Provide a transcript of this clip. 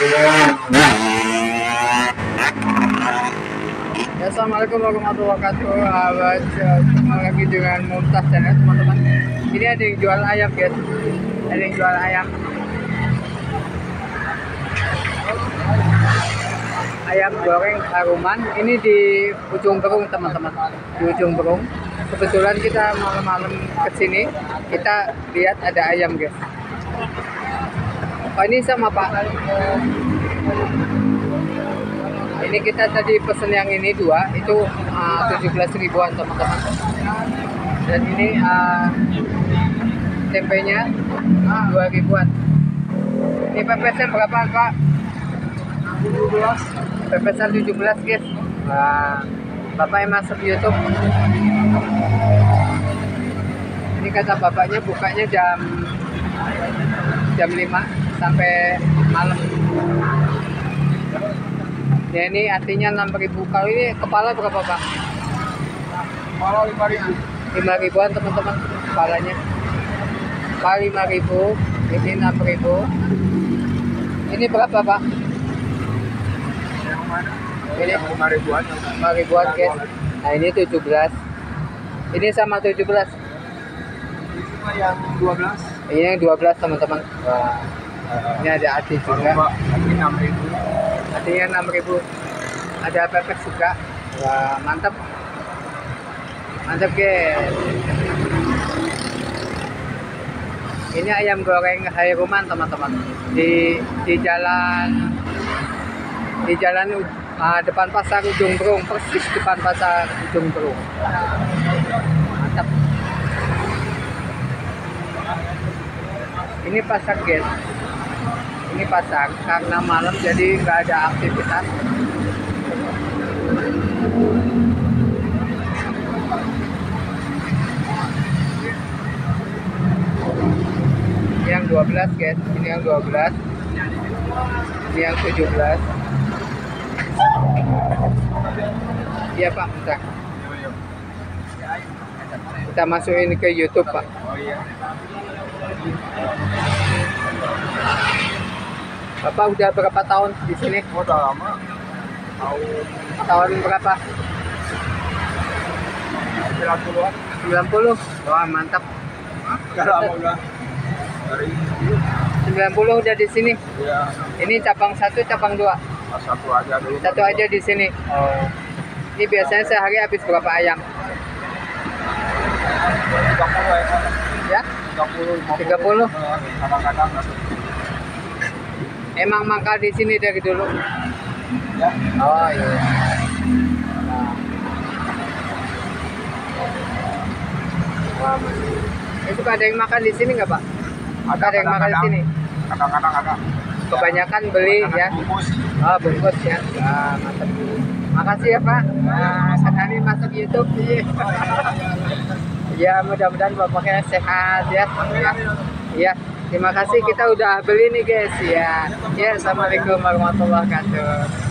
Assalamualaikum warahmatullahi wabarakatuh. Ketemu lagi dengan Mumtaz Channel, teman-teman. Ini ada yang jual ayam, guys. Ada yang jual ayam. Ayam goreng haruman. Ini di Ujung Berung, teman-teman. Di Ujung Berung. Kebetulan kita malam-malam kesini, kita lihat ada ayam, guys. Oh, ini sama Pak. Ini kita tadi pesen yang ini dua, itu 17 ribuan, teman-teman. Dan ini tempenya 2 ribuan. Ini pepesnya berapa, Pak? 17. Pepesnya 17, guys. Bapak yang masuk YouTube. Ini kata bapaknya bukanya jam 5 sampai malam. Ya, ini artinya 6.000. Kalau ini kepala berapa, Pak? Kepala 5.000. 5 ribuan, teman-teman, kepalanya. Kepala 5.000, ini 6.000. Ini berapa, Pak? Yang mana? Ini 5 ribuan. 5 ribuan, guys. Nah, ini 17. Ini sama 17. Ini yang 12. Ini yang 12, teman-teman. Wah. Ini ada hati juga. Ini 6.000. Artinya 6.000. Ada pepes juga. Wah, mantap. Mantap, guys. Ini ayam goreng haruman, teman-teman. Di jalan depan pasar Ujung Berung, persis depan pasar Ujung Berung. Mantap. Ini pasar, guys. Ini pasar karena malam jadi nggak ada aktivitas. Yang 12, guys. Ini yang 12. Ini yang 17. Iya, Pak, bentar. Kita masukin ke YouTube, Pak. Oh iya. Bapak udah berapa tahun di sini? Oh, udah lama. Tahun berapa? 90-an. 90. Wah, mantap. Udah lama udah. Dari 90 udah di sini. ya Ini cabang 1, cabang 2. satu aja dulu. Satu aja di sini. Oh. Ini biasanya sehari habis berapa ayam? 30 ekor. Ya? 30, 30. Kadang-kadang. Emang mangkal di sini dari dulu. Ya. Oh, iya. Wah, itu ada yang makan di sini nggak, Pak? Ada yang makan di sini? Kadang-kadang ada. Kebanyakan beli ya. Bungkus. Oh, bungkus ya. Mantap. Makasih ya, Pak. Sekali masuk YouTube sih. Ya, mudah-mudahan bapaknya sehat ya. Ya, terima kasih, kita udah beli nih, guys. Ya. Ya, assalamualaikum warahmatullahi wabarakatuh.